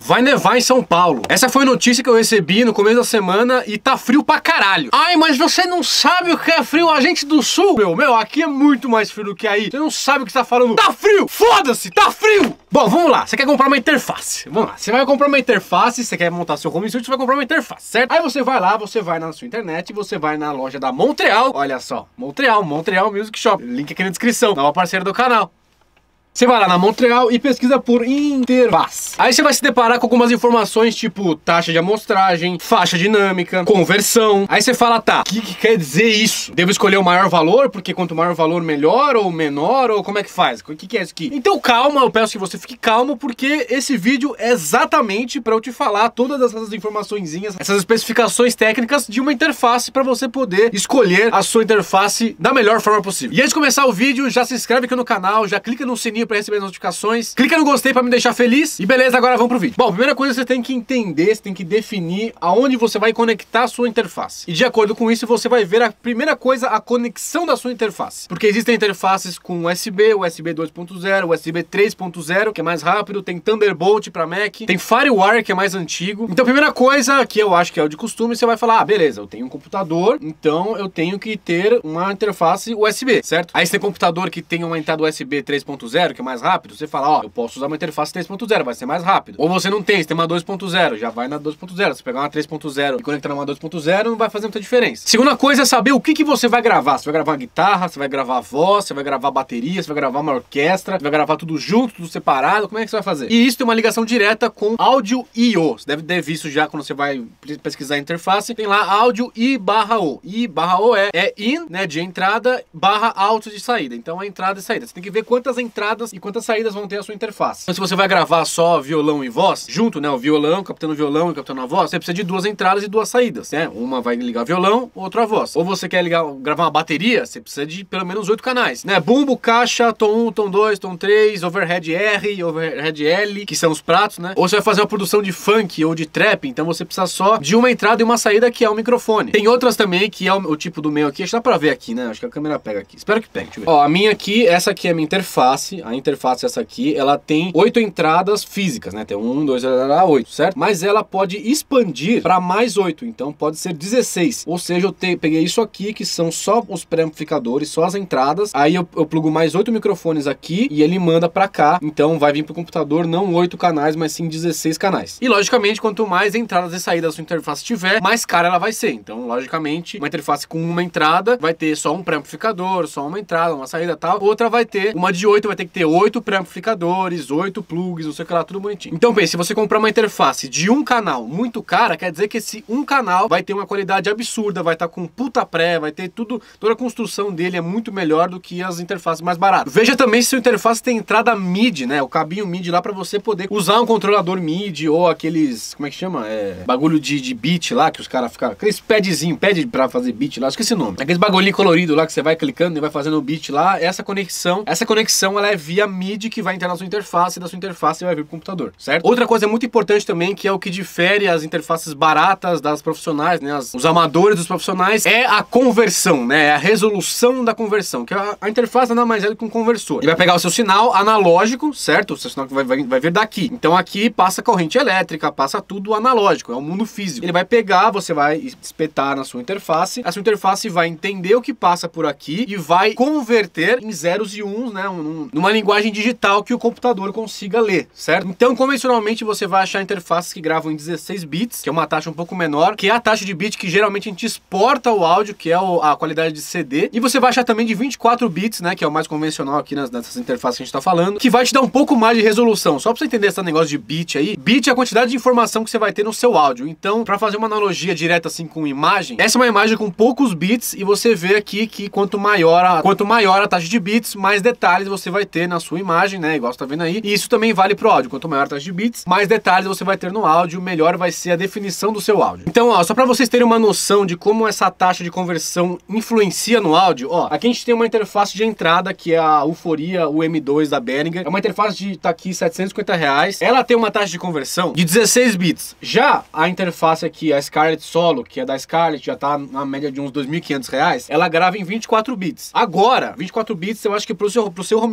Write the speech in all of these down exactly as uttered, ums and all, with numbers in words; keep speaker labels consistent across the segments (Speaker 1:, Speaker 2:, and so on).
Speaker 1: vai nevar em São Paulo. Essa foi a notícia que eu recebi no começo da semana e tá frio pra caralho. Ai, mas você não sabe o que é frio, a gente do sul. Meu, meu, aqui é muito mais frio do que aí. Você não sabe o que você tá falando. Tá frio! Foda-se, tá frio! Bom, vamos lá. Você quer comprar uma interface. Vamos lá. Você vai comprar uma interface, você quer montar seu home studio, você vai comprar uma interface, certo? Aí você vai lá, você vai na sua internet, você vai na loja da Montreal. Olha só, Montreal, Montreal Music Shop. Link aqui na descrição. Nova parceira do canal. Você vai lá na Montreal e pesquisa por interface. Aí você vai se deparar com algumas informações tipo taxa de amostragem, faixa dinâmica, conversão. Aí você fala, tá, o que, que quer dizer isso? Devo escolher o maior valor, porque quanto maior o valor melhor ou menor, ou como é que faz? O que, que é isso aqui? Então calma, eu peço que você fique calmo, porque esse vídeo é exatamente para eu te falar todas essas informaçõezinhas, essas especificações técnicas de uma interface para você poder escolher a sua interface da melhor forma possível. E antes de começar o vídeo, já se inscreve aqui no canal, já clica no sininho para receber as notificações, clica no gostei para me deixar feliz e beleza, agora vamos pro vídeo. Bom, a primeira coisa você tem que entender, você tem que definir aonde você vai conectar a sua interface. E de acordo com isso, você vai ver a primeira coisa, a conexão da sua interface. Porque existem interfaces com U S B, U S B dois ponto zero, U S B três ponto zero, que é mais rápido, tem Thunderbolt para Mac, tem FireWire, que é mais antigo. Então a primeira coisa, que eu acho que é o de costume, você vai falar, ah, beleza, eu tenho um computador, então eu tenho que ter uma interface U S B, certo? Aí você tem computador que tem uma entrada U S B três ponto zero, que é mais rápido, você fala, ó, eu posso usar uma interface três ponto zero, vai ser mais rápido. Ou você não tem, você tem uma dois ponto zero, já vai na dois ponto zero. Se pegar uma três ponto zero e conectar numa dois ponto zero, não vai fazer muita diferença. Segunda coisa é saber o que, que você vai gravar. Você vai gravar guitarra, você vai gravar voz, você vai gravar bateria, você vai gravar uma orquestra, você vai gravar tudo junto, tudo separado, como é que você vai fazer? E isso tem uma ligação direta com áudio I O. Você deve ter visto já quando você vai pesquisar a interface, tem lá áudio I barra O. I barra O é, é in, né, de entrada, barra out de saída. Então é entrada e saída. Você tem que ver quantas entradas e quantas saídas vão ter a sua interface. Então se você vai gravar só violão e voz, junto, né, o violão, captando o violão e captando a voz, você precisa de duas entradas e duas saídas, né? Uma vai ligar violão, outra a voz. Ou você quer ligar, gravar uma bateria, você precisa de pelo menos oito canais, né? Bumbo, caixa, tom um, tom dois, tom três, overhead R, overhead L, que são os pratos, né? Ou você vai fazer uma produção de funk ou de trap, então você precisa só de uma entrada e uma saída, que é o microfone. Tem outras também, que é o, o tipo do meu aqui, acho que dá pra ver aqui, né? Acho que a câmera pega aqui. Espero que pegue, deixa eu ver. Ó, a minha aqui, essa aqui é a minha interface, a interface é essa aqui, ela tem oito entradas físicas, né? Tem um, dois, oito, certo? Mas ela pode expandir para mais oito, então pode ser dezesseis. Ou seja, eu te, peguei isso aqui, que são só os pré-amplificadores, só as entradas. Aí eu, eu plugo mais oito microfones aqui e ele manda para cá. Então vai vir pro computador não oito canais, mas sim dezesseis canais. E logicamente, quanto mais entradas e saídas a sua interface tiver, mais cara ela vai ser. Então, logicamente, uma interface com uma entrada vai ter só um pré-amplificador, só uma entrada, uma saída e tal. Outra vai ter, uma de oito vai ter que ter oito pré-amplificadores, oito plugs, não sei o que lá, tudo bonitinho. Então pense, se você comprar uma interface de um canal muito cara, quer dizer que esse um canal vai ter uma qualidade absurda, vai estar com puta pré, vai ter tudo, toda a construção dele é muito melhor do que as interfaces mais baratas. Veja também se sua interface tem entrada M I D, né, o cabinho M I D lá para você poder usar um controlador M I D ou aqueles, como é que chama? É, bagulho de, de beat lá, que os caras ficam, aqueles padzinho, pad pra fazer beat lá, esqueci o nome. Aqueles bagulhinho colorido lá que você vai clicando e vai fazendo o beat lá, essa conexão, essa conexão ela é via M I D que vai entrar na sua interface e da sua interface vai vir pro computador, certo? Outra coisa muito importante também, que é o que difere as interfaces baratas das profissionais, né, as, os amadores dos profissionais, é a conversão, né, é a resolução da conversão, que a, a interface nada mais é do que um conversor. Ele vai pegar o seu sinal analógico, certo? O seu sinal que vai, vai, vai vir daqui. Então aqui passa corrente elétrica, passa tudo analógico, é o mundo físico. Ele vai pegar, você vai espetar na sua interface, a sua interface vai entender o que passa por aqui e vai converter em zeros e uns, né, um, numa linguagem digital que o computador consiga ler, certo? Então, convencionalmente, você vai achar interfaces que gravam em dezesseis bits, que é uma taxa um pouco menor, que é a taxa de bit que geralmente a gente exporta o áudio, que é o, a qualidade de C D. E você vai achar também de vinte e quatro bits, né, que é o mais convencional aqui nas, nessas interfaces que a gente tá falando, que vai te dar um pouco mais de resolução. Só pra você entender esse negócio de bit aí, bit é a quantidade de informação que você vai ter no seu áudio. Então, pra fazer uma analogia direta assim com imagem, essa é uma imagem com poucos bits e você vê aqui que quanto maior a, quanto maior a taxa de bits, mais detalhes você vai ter na sua imagem, né, igual você tá vendo aí. E isso também vale pro áudio. Quanto maior a taxa de bits, mais detalhes você vai ter no áudio, melhor vai ser a definição do seu áudio. Então, ó, só pra vocês terem uma noção de como essa taxa de conversão influencia no áudio, ó, aqui a gente tem uma interface de entrada que é a Uforia U M dois da Behringer. É uma interface de, tá aqui, setecentos e cinquenta reais. Ela tem uma taxa de conversão de dezesseis bits. Já a interface aqui, a Scarlett Solo, que é da Scarlett, já tá na média de uns dois mil e quinhentos reais, ela grava em vinte e quatro bits. Agora, vinte e quatro bits, eu acho que pro seu, pro seu home studio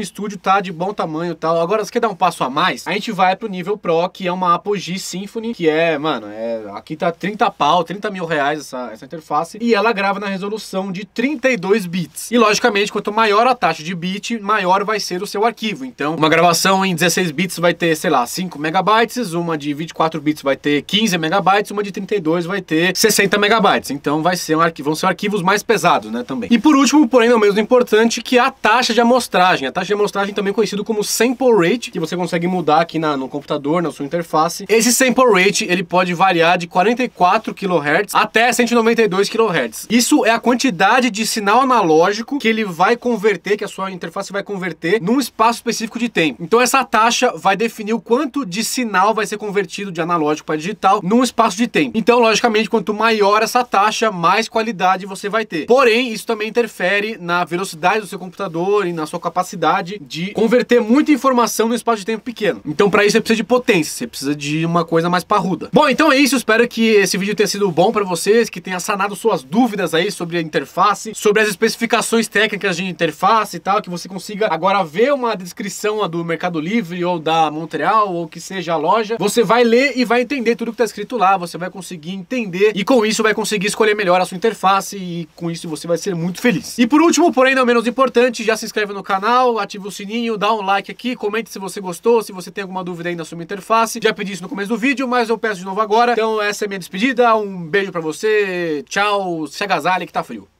Speaker 1: tá de bom tamanho e tal. Agora, se quer dar um passo a mais, a gente vai pro nível Pro, que é uma Apogee Symphony, que é, mano, é, aqui tá trinta pau, trinta mil reais essa, essa interface, e ela grava na resolução de trinta e dois bits. E, logicamente, quanto maior a taxa de bit, maior vai ser o seu arquivo. Então, uma gravação em dezesseis bits vai ter, sei lá, cinco megabytes, uma de vinte e quatro bits vai ter quinze megabytes, uma de trinta e dois vai ter sessenta megabytes. Então, vai ser um arquivo, vão ser arquivos mais pesados, né, também. E por último, porém não menos importante, que é a taxa de amostragem. A taxa de amostragem também conhecido como sample rate, que você consegue mudar aqui na, no computador, na sua interface. Esse sample rate, ele pode variar de quarenta e quatro quilohertz até cento e noventa e dois quilohertz. Isso é a quantidade de sinal analógico que ele vai converter, que a sua interface vai converter num espaço específico de tempo. Então essa taxa vai definir o quanto de sinal vai ser convertido de analógico para digital num espaço de tempo. Então, logicamente, quanto maior essa taxa, mais qualidade você vai ter. Porém, isso também interfere na velocidade do seu computador e na sua capacidade de converter muita informação num espaço de tempo pequeno. Então, para isso, você precisa de potência, você precisa de uma coisa mais parruda. Bom, então é isso. Espero que esse vídeo tenha sido bom para vocês, que tenha sanado suas dúvidas aí sobre a interface, sobre as especificações técnicas de interface e tal, que você consiga agora ver uma descrição do Mercado Livre ou da Montreal ou que seja a loja. Você vai ler e vai entender tudo que está escrito lá, você vai conseguir entender e com isso vai conseguir escolher melhor a sua interface e com isso você vai ser muito feliz. E por último, porém não menos importante, já se inscreve no canal, ativa o sininho, dá um like aqui, comente se você gostou, se você tem alguma dúvida aí na sua interface. Já pedi isso no começo do vídeo, mas eu peço de novo agora. Então essa é a minha despedida, um beijo pra você, tchau, se agasalhe que tá frio.